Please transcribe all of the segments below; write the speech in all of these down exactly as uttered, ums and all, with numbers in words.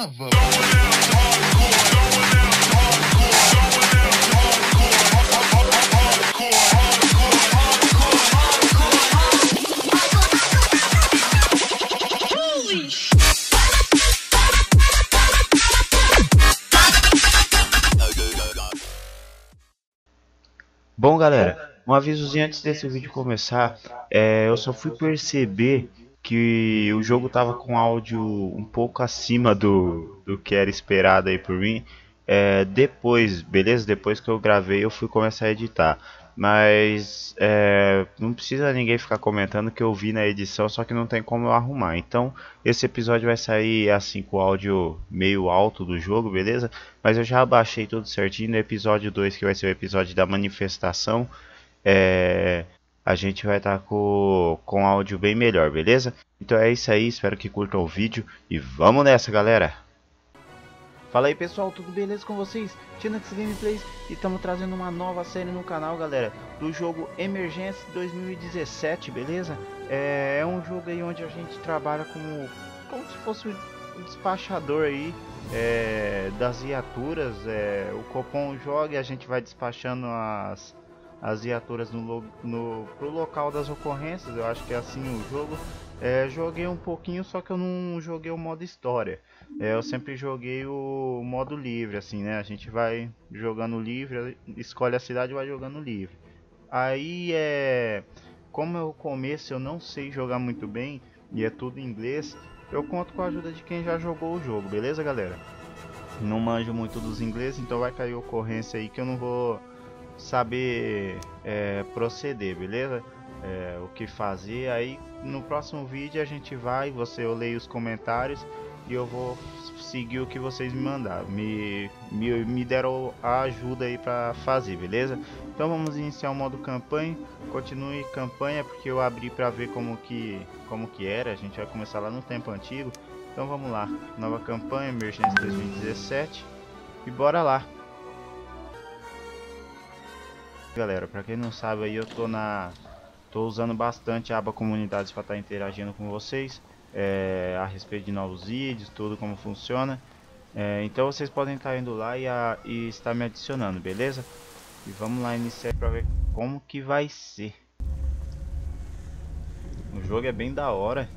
lava. Bom, galera, um avisozinho antes desse vídeo começar. É, eu só fui perceber que o jogo tava com áudio um pouco acima do, do que era esperado aí por mim. É, depois, beleza? Depois que eu gravei, eu fui começar a editar. Mas é, não precisa ninguém ficar comentando que eu vi na edição, só que não tem como eu arrumar. Então, esse episódio vai sair assim com o áudio meio alto do jogo, beleza? Mas eu já abaixei tudo certinho. No episódio dois, que vai ser o episódio da manifestação, é, a gente vai estar tá com, com áudio bem melhor, beleza? Então é isso aí, espero que curtam o vídeo e vamos nessa, galera! Fala aí pessoal, tudo beleza com vocês? Tinax Gameplays, e estamos trazendo uma nova série no canal, galera, do jogo Emergence dois mil e dezessete, beleza? É, é um jogo aí onde a gente trabalha como, como se fosse um despachador aí é, das viaturas. É, o Copom joga e a gente vai despachando as, as viaturas no, no, pro local das ocorrências. Eu acho que é assim o jogo. É, joguei um pouquinho, só que eu não joguei o modo história. É, eu sempre joguei o modo livre, assim, né? A gente vai jogando livre, escolhe a cidade e vai jogando livre. Aí é... Como é o começo, eu não sei jogar muito bem e é tudo em inglês, eu conto com a ajuda de quem já jogou o jogo, beleza, galera? Não manjo muito dos ingleses, então vai cair ocorrência aí que eu não vou saber é, proceder, beleza? É, o que fazer. Aí no próximo vídeo a gente vai, você eu leio os comentários e eu vou seguir o que vocês me mandaram, me, me, me deram a ajuda aí para fazer, beleza? Então vamos iniciar o modo campanha. Continue campanha porque eu abri para ver como que como que era. A gente vai começar lá no tempo antigo. Então vamos lá, nova campanha Emergence dois mil e dezessete e bora lá. Galera, para quem não sabe aí, eu tô na tô usando bastante a aba comunidades para estar tá interagindo com vocês é, a respeito de novos vídeos, tudo como funciona. É, então vocês podem estar tá indo lá e, a, e estar me adicionando, beleza? E vamos lá iniciar para ver como que vai ser. O jogo é bem da hora.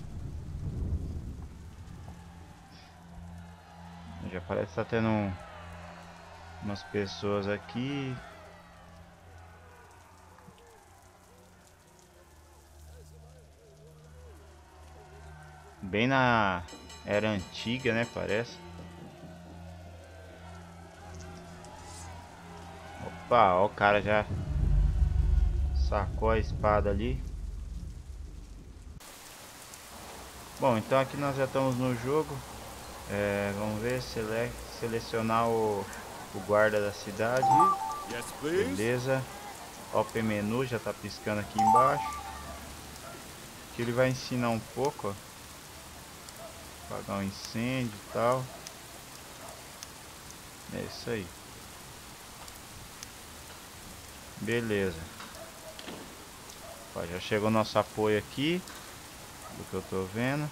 Já parece que tá tendo um, umas pessoas aqui. Bem na era antiga, né? Parece. Opa, ó, o cara já sacou a espada ali. Bom, então aqui nós já estamos no jogo. É, vamos ver, sele selecionar o, o guarda da cidade. Beleza. Open menu já está piscando aqui embaixo. Que ele vai ensinar um pouco, ó. Apagar um incêndio e tal. É isso aí. Beleza. Ó, já chegou nosso apoio aqui, do que eu tô vendo.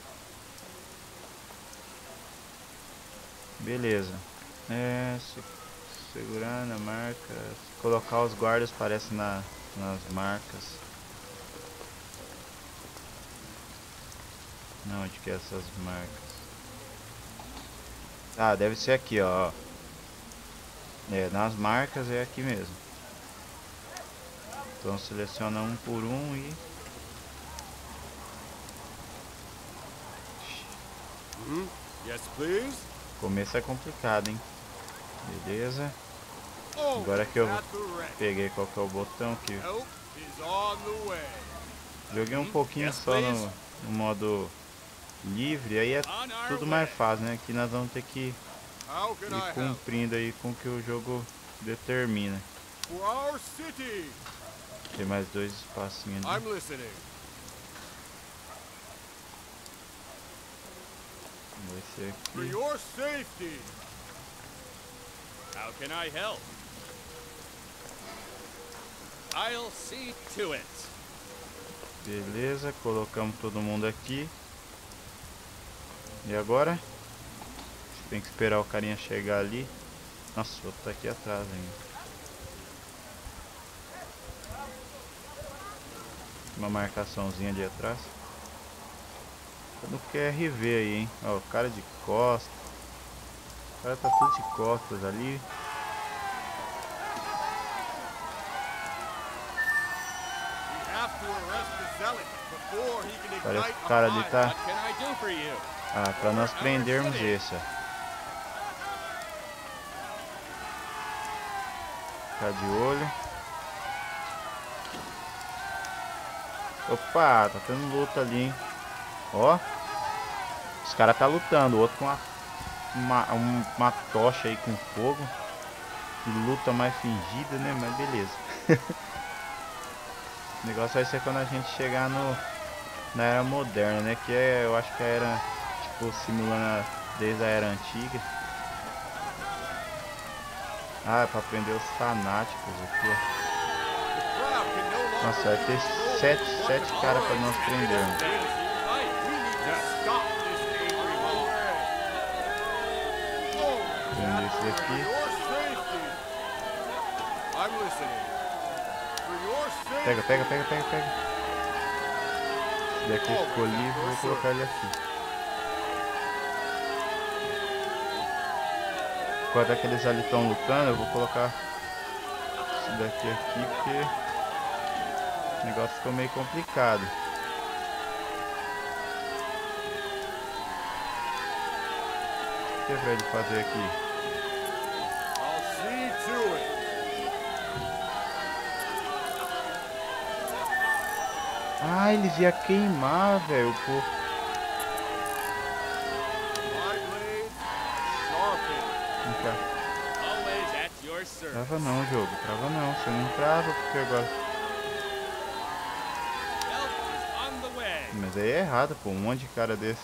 Beleza. É, se, segurando a marca. Colocar os guardas parece na, nas marcas. Não, onde que é essas marcas? Ah, deve ser aqui, ó. É, nas marcas é aqui mesmo. Então seleciona um por um e... Mm-hmm. Yes, please. Começo é complicado, hein? Beleza. Agora que eu peguei qual que é o botão que... Joguei um pouquinho só no, no modo livre, aí é tudo mais fácil, né? Aqui nós vamos ter que ir cumprindo aí com o que o jogo determina. Tem mais dois espacinhos ali. Vai ser aqui. How can I help? I'll see to it. Beleza, colocamos todo mundo aqui. E agora? Tem que esperar o carinha chegar ali. Nossa, o outro tá aqui atrás ainda. Uma marcaçãozinha ali atrás. Tô no Q R V aí, hein. Ó, o cara de costas. O cara tá tudo de costas ali. Olha o cara ali, tá? Ah, pra nós prendermos esse, ó. Ficar de olho. Opa, tá tendo luta ali, hein. Ó. Os caras tá lutando. O outro com uma, uma, uma tocha aí com fogo. Que luta mais fingida, né? Mas beleza. O negócio vai ser quando a gente chegar no, na era moderna, né? Que é, eu acho que a era, tipo, simulando a, desde a era antiga. Ah, é pra prender os fanáticos aqui, ó. Nossa, vai ter sete, sete caras pra nós prendermos. Prender esse aqui. Pega, pega, pega, pega, pega. Esse daqui ficou livre, vou colocar ele aqui. Enquanto aqueles ali estão lutando, eu vou colocar esse daqui aqui, porque o negócio ficou meio complicado. O que é pra ele fazer aqui? Ah, eles iam queimar, velho. Pô. Vem cá. Trava não, jogo. Trava não. Você não trava porque agora. Mas aí é errado, pô. Um monte de cara desse.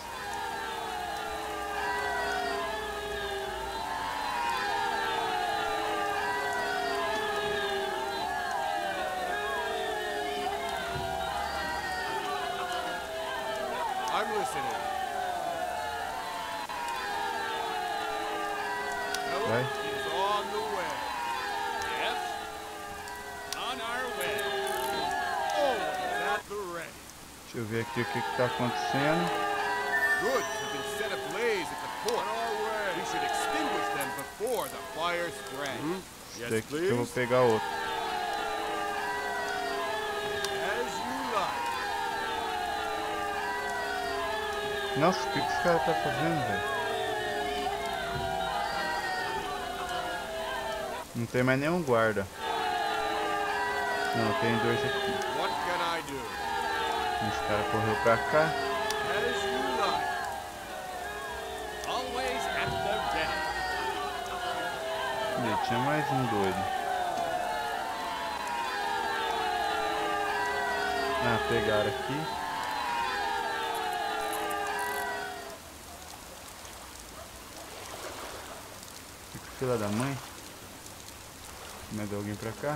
I'm listening. Vai. Is on the way. Yes. On our way. Oh, at the ready. Deixa eu ver aqui o que que tá acontecendo. Goods have been set ablaze at the port. On our way. We should extinguish them before the fire spreads. Mm-hmm. Esse Yes, daqui que please. eu vou pegar outro. As you like. Nossa, o que que esse cara tá fazendo, velho? Não tem mais nenhum guarda. Não, tem dois aqui. What can I do? Esse cara correu pra cá. As you like. Always at the ready. E tinha mais um doido. Ah, pegaram aqui. Fica fila da mãe. Mais alguém pra cá?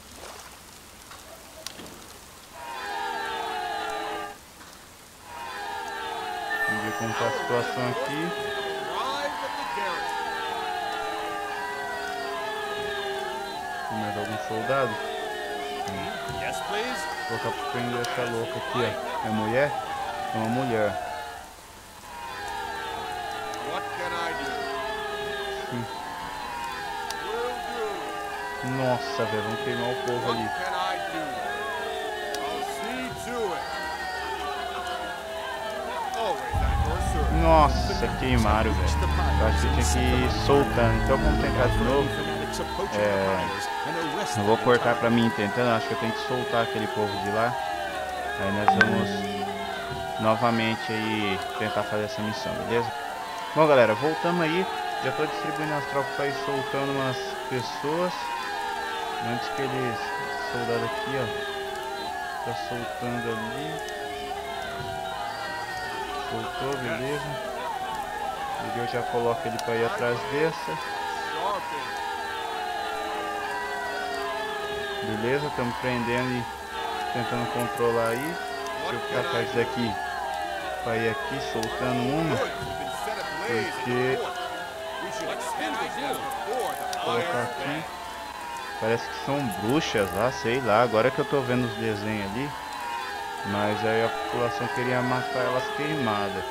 Vamos ver como tá a situação aqui. Arrive at the garrison. Tem mais algum soldado? Yes, please. Vou colocar pra prender essa louca aqui, ó. É mulher? É uma mulher. What can I do? Sim. Will do. Nossa, velho, vamos queimar o povo What ali. can I do? I'll see to it. Always at your service. Nossa, queimaram, velho. Eu acho que eu tinha que ir soltando. Então vamos tentar de novo. É... Eu vou cortar pra mim tentando. Acho que eu tenho que soltar aquele povo de lá. Aí nós vamos novamente aí tentar fazer essa missão, beleza? Bom, galera, voltamos aí. Já tô distribuindo as tropas pra ir soltando umas pessoas. Antes que eles... Soldado aqui, ó. Tá soltando ali. Soltou, beleza. E eu já coloco ele pra ir atrás dessa. Beleza, estamos prendendo e tentando controlar aí. Deixa eu ficar atrás daqui. Pra ir aqui soltando uma. Porque We should extinguish them before the Vou colocar fire aqui. spreads. Parece que são bruxas lá, sei lá. Agora que eu tô vendo os desenhos ali. Mas aí a população queria matar elas queimadas.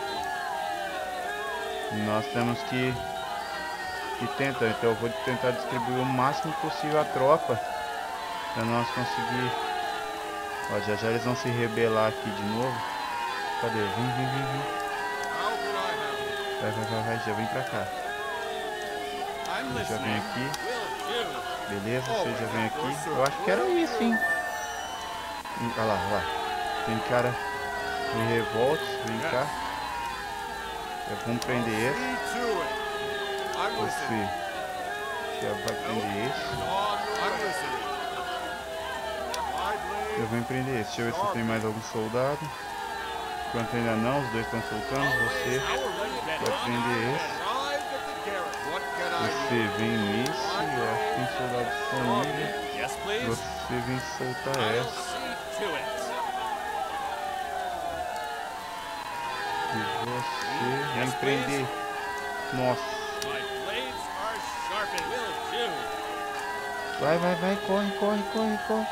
E nós temos que, que tentar. Então eu vou tentar distribuir o máximo possível a tropa. Pra nós conseguir. Ó, já já eles vão se rebelar aqui de novo. Cadê? Vem, vem, vem, vem. How can I help? Vai, vai, vai, vai. Já vem pra cá. I'm Você já vem listening. aqui. Will do. Beleza, você já vem aqui. Eu acho que era isso, hein? Hum, Olha lá, olha lá. Tem cara de revoltos. Vem cá. É, vamos prender esse. See to it. I'm Você listening. já vai prender esse. I'm listening. My blade. Eu vou prender esse. Deixa eu ver se tem mais algum soldado. Enquanto ainda não, os dois estão soltando. Você vai prender esse. Arrived at the garrison. What can I do? Você vem nesse. Eu acho que tem soldado disponível. Yes, please. Você vem soltar I'll essa. see to it. E você vem prender. Nossa. My blades are sharpened. Will do. Vai, vai, vai. Corre, corre, corre, corre.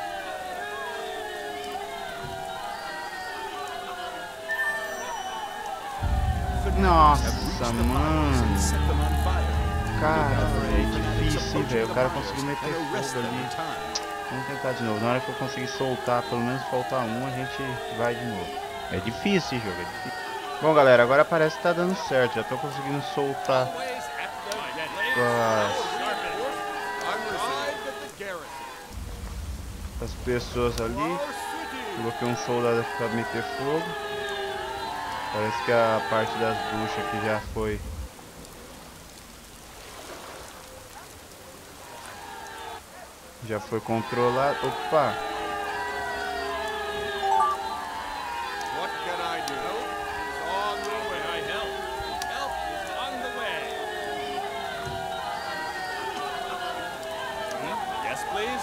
Nossa, mano. Cara, é difícil, velho. O cara conseguiu meter fogo ali. Vamos tentar de novo. Na hora que eu conseguir soltar, pelo menos faltar um, a gente vai de novo. É difícil esse jogo, é difícil. Bom, galera, agora parece que tá dando certo. Já tô conseguindo soltar Always at the blades as, are sharpened. I'm arrived at the garrison. as pessoas ali. Our city. Coloquei um soldado aqui pra meter fogo. Parece que a parte das bruxas aqui já foi. Já foi controlado. Opa! What can I do? Help is on the way. I help. Help is on the way. Hmm? Yes, please.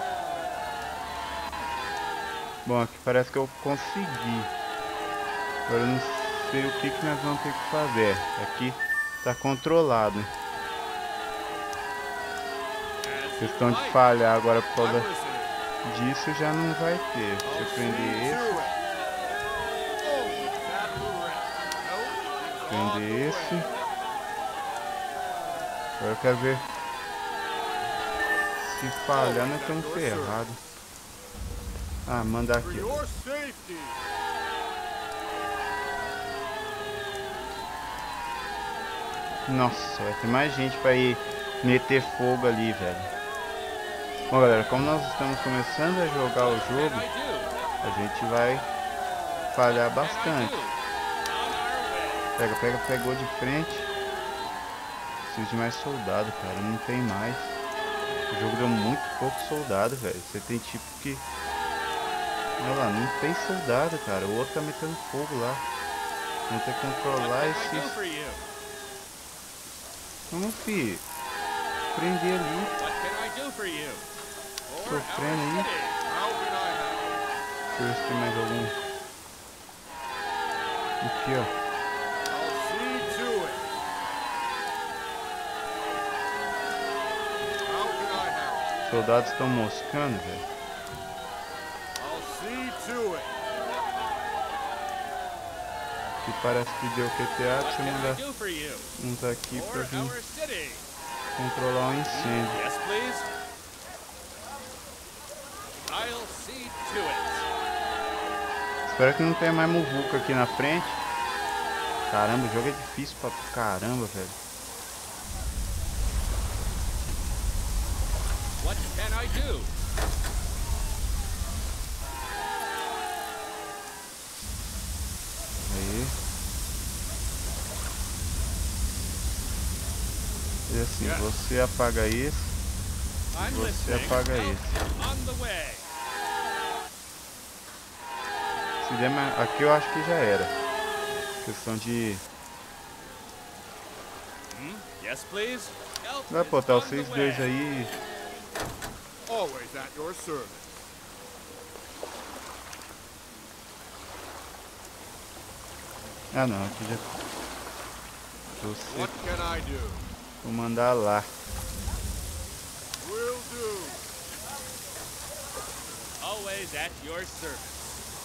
Bom, aqui parece que eu consegui. Agora eu não sei o que, que nós vamos ter que fazer. Aqui tá controlado. As Questão you de like. falhar agora por I'm causa listening. disso já não vai ter. Deixa I'll eu see prender esse. to it. Always at the ready. Help is on Prender the esse. way. Agora eu quero ver. Se falhar, nós estamos ferrados. Ah, mandar For aqui. your safety. Nossa, vai ter mais gente pra ir meter fogo ali, velho. Bom, galera, como nós estamos começando a jogar o What jogo, can I do? a gente vai falhar What can I bastante. do? On our way. Pega, pega, pegou de frente. Preciso de mais soldado, cara. Não tem mais. O jogo deu muito pouco soldado, velho. Você tem tipo que... Olha lá, não tem soldado, cara. O outro tá metendo fogo lá. Vamos ter que controlar What can I do esses... for you? Vamos, fi. Prender ali. What can I do for you? For Sofrendo aí. our city. How can I help? Deixa eu ver se tem mais algum. Aqui, ó. I'll see to it. How can I help? Soldados estão moscando, velho. I'll see to it. Que parece que deu Q T A. What Deixa eu can I mandar do for you? uns aqui For pra vir our city. controlar o incêndio. Yes, please. I'll see to it. Espero que não tenha mais muvuca aqui na frente. Caramba, o jogo é difícil pra caramba, velho. What can I do? Aí. E assim, Yeah. você apaga esse, I'm você listening. apaga Help esse. is on the way. Se der mais... Aqui eu acho que já era. Questão de... Hmm? Yes, please. Help Vai is botar on vocês the dois way. aí. Always at your service. Ah não, aqui já... Você What can I do? Vou mandar lá. Will do. Always at your service.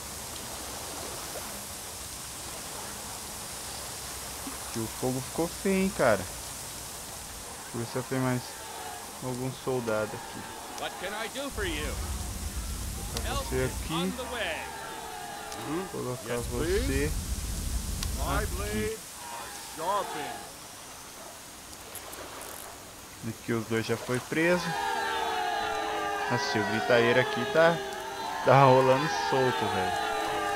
E o fogo ficou feio, hein, cara. Deixa eu ver se eu tenho mais algum soldado aqui. What can I do for you? Vou colocar Help você is on aqui. the way. Vou colocar Yes, você. My Aqui. blades are sharpened. Aqui os dois já foi preso. Nossa, o gritaeiro aqui tá, tá rolando solto, velho.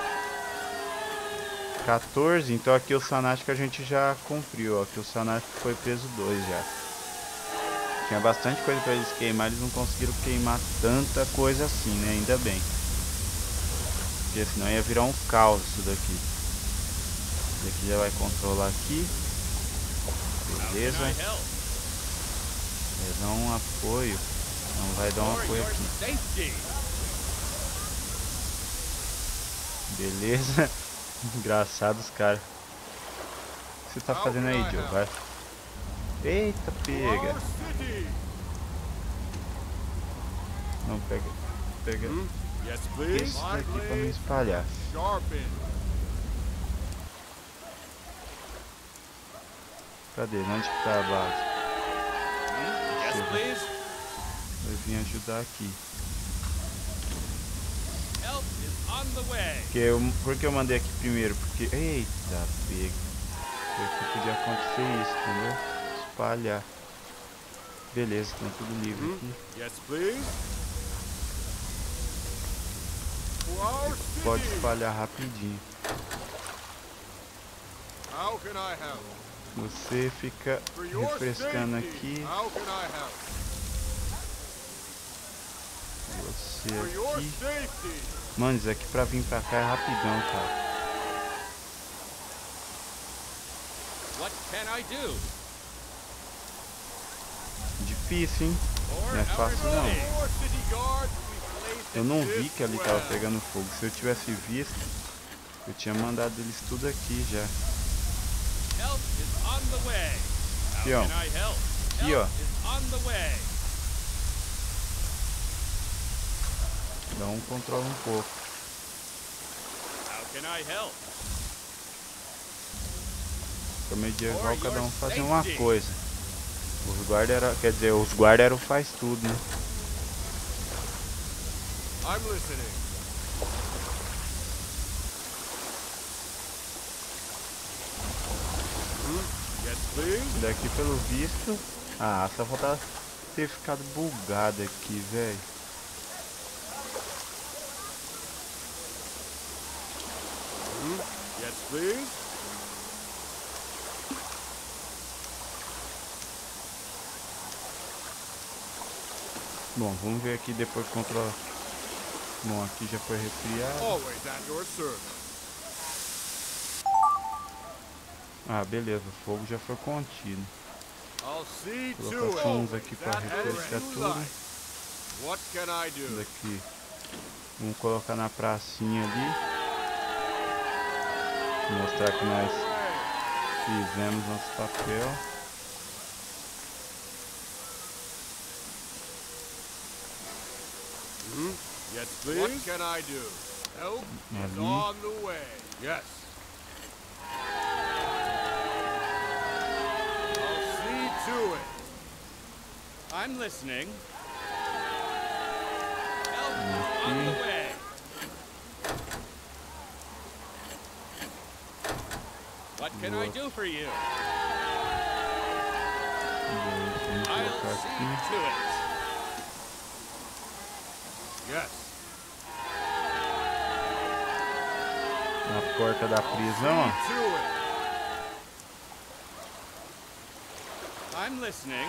quatorze, então aqui o Sanático a gente já cumpriu, ó. Aqui o Sanático foi preso dois já. Tinha bastante coisa pra eles queimar, eles não conseguiram queimar tanta coisa assim, né? Ainda bem. Porque senão ia virar um caos isso daqui. Esse daqui já vai controlar aqui. Beleza. How can I help? Vai dar um apoio. Não vai dar um For apoio your aqui. safety. Beleza. Engraçados, cara. O que você tá fazendo aí, Joe? Vai. Eita, pega. Our city. Não, pega. Pega Hmm? Yes, please. isso My daqui pra não blades espalhar. sharpened. Cadê? Onde que tá a base? Hmm? Yes, Sim. please. Vai vir ajudar aqui. Help is on the way. Porque eu, por que eu mandei aqui primeiro? Porque. Eita, pega. Porque podia acontecer isso, entendeu? Espalhar. Beleza, tá tudo livre Hmm? aqui. Yes, please. For our Pode city. espalhar rapidinho. How can I help? Você fica For your refrescando safety. aqui. How can I help? Você For your aqui. safety. Mano, isso aqui pra vir pra cá é rapidão, cara. What can I do? Difícil, hein? For Não é fácil, our não. city. For city guards, we place Eu não it vi this que ali well. tava pegando fogo. Se eu tivesse visto, eu tinha mandado eles tudo aqui já. Help is on the way. How Aqui, ó. can I help? Aqui, ó. Help is on the way. Dá um controle um pouco. How can I help? Fica medieval, For cada your um fazer uma safety. coisa. Os guarda era, quer dizer, os guarda era o faz tudo, né? I'm listening. Hmm? Yes, please. Daqui pelo visto. Ah, só faltava ter ficado bugado aqui, velho. Hmm? Yes, please. Bom, vamos ver aqui depois que controla. Bom, aqui já foi resfriado. Always at your service. Ah, beleza, o fogo já foi contido. I'll see Vou to colocar it. uns aqui pra that refrescar as you tudo. like. What can I Isso do? daqui. Vamos colocar na pracinha ali. Mostrar que nós Away. fizemos nosso papel. Hmm? Yes, please. What can I do? Help is Ali. on the way. Yes. I'll see to it. I'm listening. Help is on the Aqui. way. What can I do for you? Vamos I'll colocar see aqui. to it. Yes. Na porta da I'll prisão, ó. see to it. I'm listening.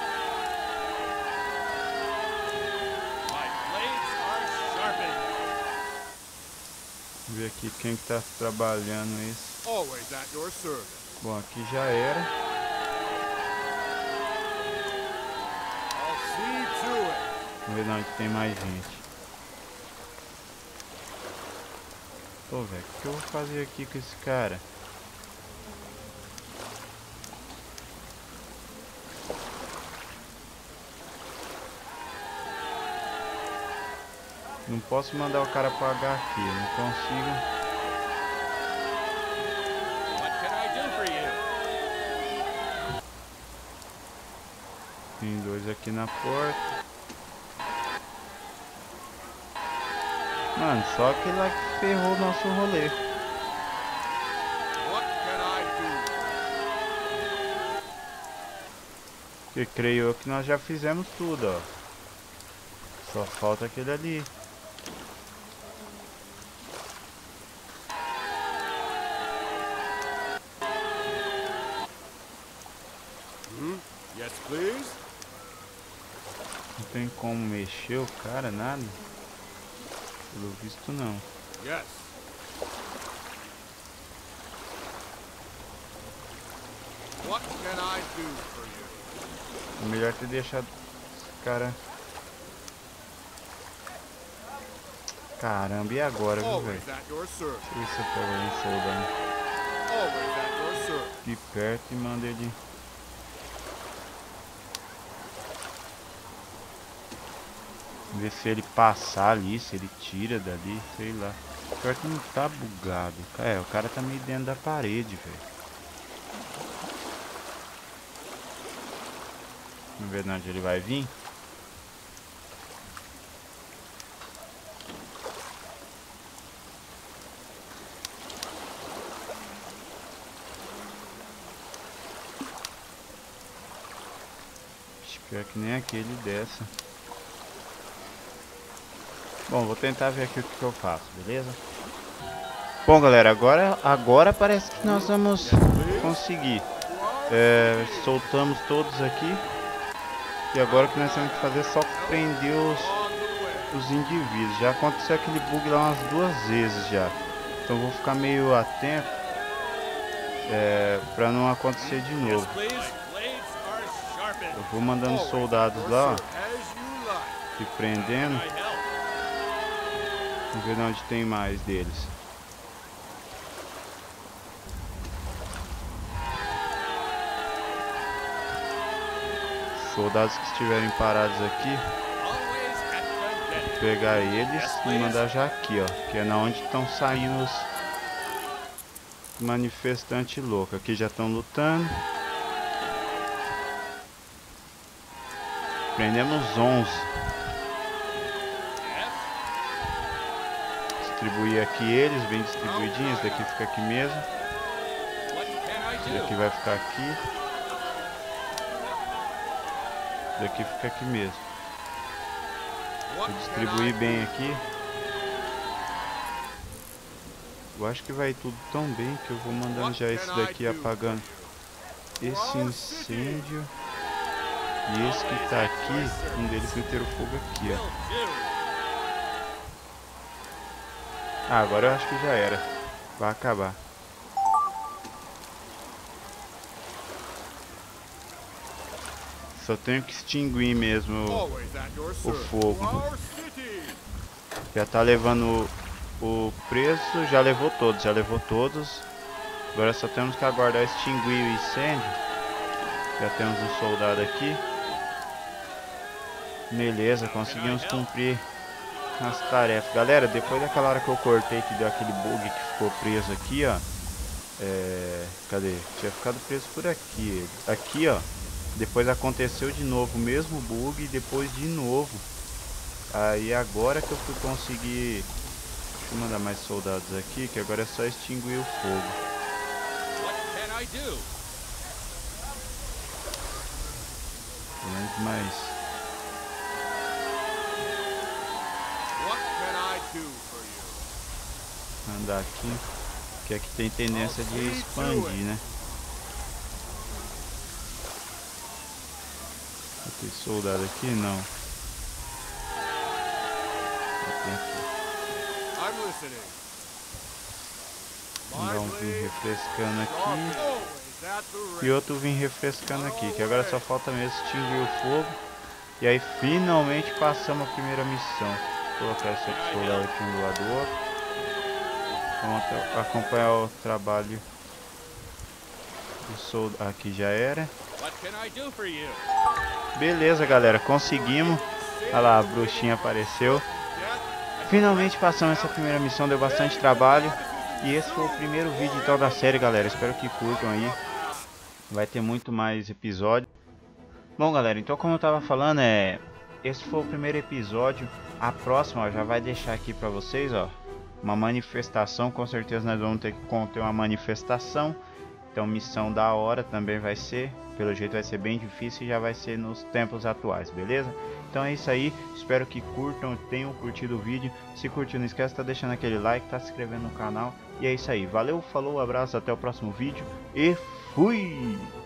My blades are sharpened. Vamos ver aqui quem que tá trabalhando isso. Always at your service. Bom, aqui já era. I'll see to it. Vamos ver onde tem mais gente. Pô, velho, o que eu vou fazer aqui com esse cara? Não posso mandar o cara pagar aqui, não consigo. What can I do for you? Tem dois aqui na porta. Mano, só aquele lá que ferrou o nosso rolê. What can I do? Porque creio eu que nós já fizemos tudo, ó. Só falta aquele ali. Hmm? Yes, please. Não tem como mexer o cara, nada. Pelo visto não. Yes. What can I do for you? É melhor ter deixado esse cara. Caramba, e agora, viu, velho? Always at your service. Deixa eu ver se eu pego um soldado Always at your service. aqui perto e mando ele. Ver se ele passar ali, se ele tira dali, sei lá. Pior que não tá bugado. É, o cara tá meio dentro da parede, velho. Vamos ver de onde ele vai vir. Pior que nem aquele dessa. Bom, vou tentar ver aqui o que, que eu faço, beleza? Bom, galera, agora, agora parece que nós vamos conseguir. É, soltamos todos aqui. E agora o que nós temos que fazer é só prender os, os indivíduos. Já aconteceu aquele bug lá umas duas vezes já. Então vou ficar meio atento. É, pra não acontecer de novo. Eu vou mandando soldados lá, ó, se prendendo. Vamos ver onde tem mais deles. Soldados que estiverem parados aqui, vou pegar eles e mandar já aqui, ó, que é na onde estão saindo os manifestantes loucos. Aqui já estão lutando. Prendemos onze. Distribuir aqui eles, bem distribuidinhos. Esse daqui fica aqui mesmo. Esse daqui vai ficar aqui. Esse daqui fica aqui mesmo. Vou distribuir bem aqui. Eu acho que vai tudo tão bem que eu vou mandando já esse daqui apagando esse incêndio. E esse que tá aqui, um deles meter o fogo aqui, ó. Ah, agora eu acho que já era. Vai acabar. Só tenho que extinguir mesmo o, o fogo. Já tá levando o, o preso, já levou todos, já levou todos. Agora só temos que aguardar extinguir o incêndio. Já temos um soldado aqui. Beleza, conseguimos cumprir as tarefas. Galera, depois daquela hora que eu cortei, que deu aquele bug que ficou preso aqui, ó. É... Cadê? Tinha ficado preso por aqui ele. Aqui, ó. Depois aconteceu de novo o mesmo bug e depois de novo. Aí agora que eu fui conseguir... Deixa eu mandar mais soldados aqui, que agora é só extinguir o fogo. Vamos mais... Andar aqui, que aqui tem tendência de expandir, né? Tem soldado aqui? Não. Tem aqui. Vamos dar um vim refrescando aqui. E outro vim refrescando aqui, que agora só falta mesmo extinguir o fogo. E aí finalmente passamos a primeira missão. Vou colocar esse outro soldado aqui um do lado do outro. Vamos acompanhar o trabalho do soldado. Aqui já era. Beleza, galera, conseguimos. Olha lá, a bruxinha apareceu. Finalmente passamos essa primeira missão, deu bastante trabalho. E esse foi o primeiro vídeo então da série, galera. Espero que curtam aí. Vai ter muito mais episódio. Bom, galera, então como eu tava falando, é... esse foi o primeiro episódio. A próxima, ó, já vai deixar aqui pra vocês, ó. Uma manifestação, com certeza nós vamos ter que conter uma manifestação. Então missão da hora também vai ser. Pelo jeito vai ser bem difícil e já vai ser nos tempos atuais, beleza? Então é isso aí, espero que curtam, tenham curtido o vídeo. Se curtiu, não esquece de tá deixando aquele like, tá se inscrevendo no canal. E é isso aí, valeu, falou, abraço, até o próximo vídeo e fui!